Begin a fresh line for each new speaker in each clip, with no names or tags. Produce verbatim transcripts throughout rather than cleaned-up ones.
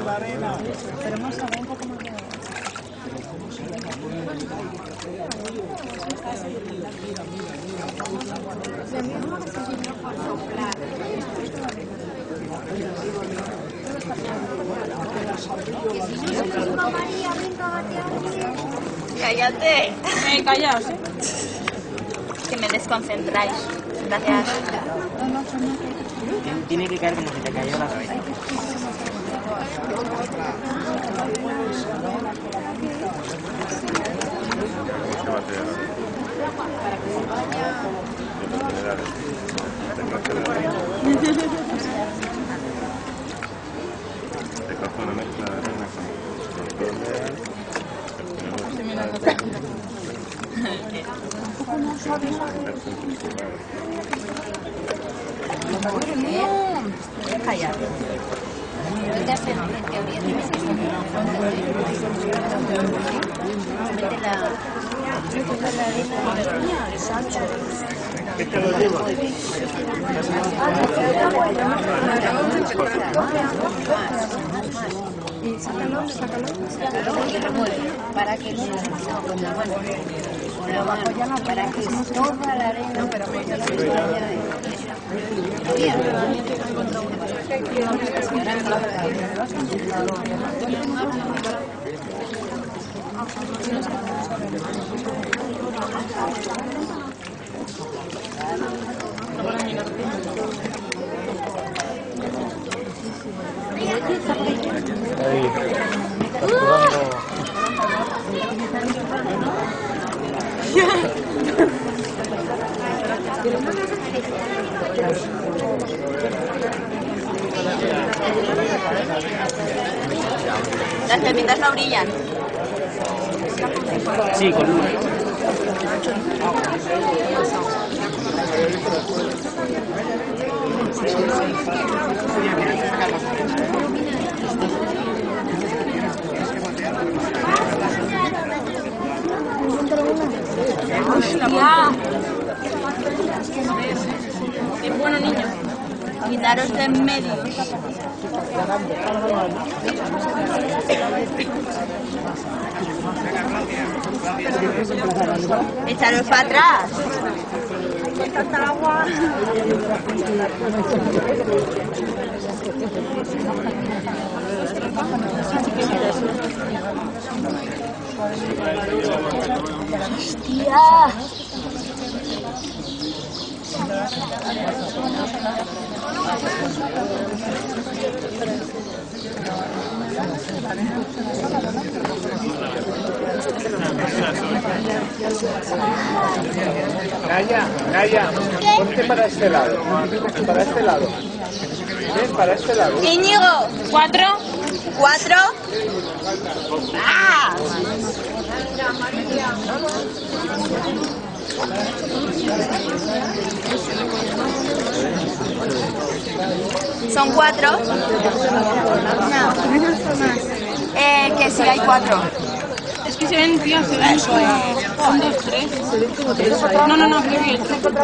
Pero más sabe un poco más de...
Cállate.
Eh, callaos, ¿eh?
Que me desconcentráis. Gracias.
Tiene que caer como si te cayó la cabeza.
Te cojo una mezcla de arena
Cállate. ¿Qué haces en teoría? Mete la...
¿Qué te lo llevo?
Y sácalo, sácalo.
Y remueve para que no con la mano. Con la mano para que toda la arena, pero que ya la vaya bien.
Ahí, capturando.
Las pepitas no brillan.
Sí, con luz.
¡Hostia! ¡Qué bueno, niño! Quitaros de en medio. Echaros para atrás. Tanta agua. ¡Hostia!
Naya, Naya, ponte para este lado, para este lado. Ven, para este lado.
Íñigo,
Cuatro.
cuatro. ¡Ah! ¿Son cuatro? No. Eh, que sí, hay cuatro.
Es que se ven, tío, se ven como... Un, dos, tres. No, no, no, creo que...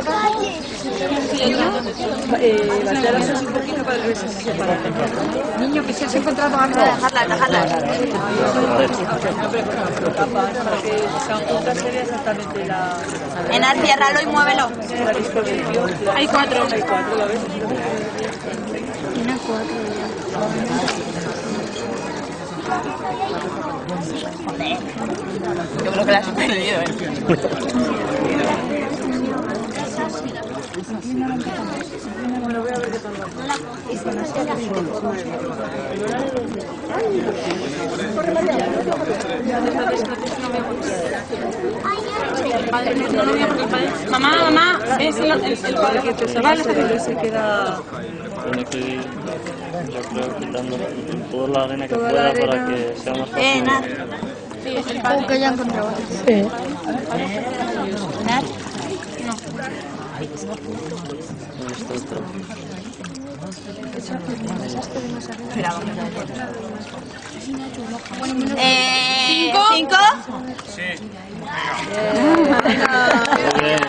Eh, las telas es un poquito para que se separen. Niño, que si has encontrado algo.
Dejarla, dejarla.
Para que sean juntas sería exactamente la...
Enar, ciérralo y muévelo.
la disposición.
Hay cuatro.
Hay cuatro, ¿lo ves?
Tiene cuatro.
Joder. Yo creo que la has perdido, ¿eh?
Bueno, voy a ver qué tal va.
Mamá, mamá, es el, el, el padre que te
Vale, pero se queda...
Tiene que ir, yo creo, quitando toda la arena que
Toda
pueda
la arena.
para que sea más fácil.
Eh, Enar.
Sí, es el padre.
que ya encontrado.
Sí.
Enar.
Esto, esto.
Espera, vamos a ver. Eh,
¿Cinco?
¿Cinco?
Muy bien.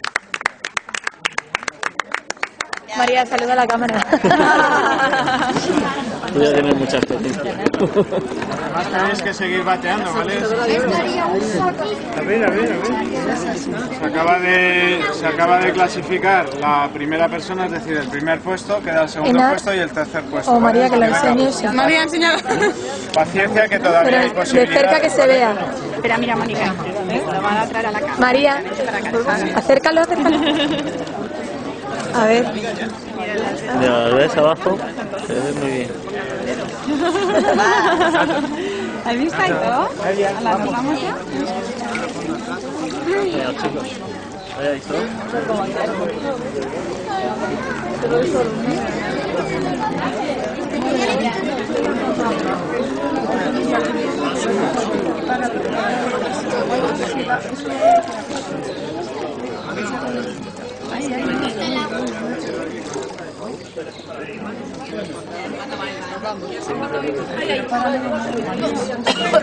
María, saluda a la cámara.
Tú ya tienes mucha experiencia.
Además tenéis que seguir bateando, ¿vale? A ver, a ver, a ver. Se acaba de, se acaba de clasificar la primera persona, es decir, el primer puesto, queda el segundo
Ena-
puesto y el tercer puesto.
O
¿vale?
María, que lo
Venga,
enseñes.
María, enseñado.
Paciencia, que todavía
Pero
hay
de
posibilidad.
cerca que se vea.
Espera, mira, Mónica. Lo van a traer a la cama.
María, acércalo, acércalo. A ver.
Mira, lo ves abajo, se ve muy bien.
¿Has visto ahí todo? ¿La tomamos ya?
Mira, chicos, ¿ahí todo?
Vamos.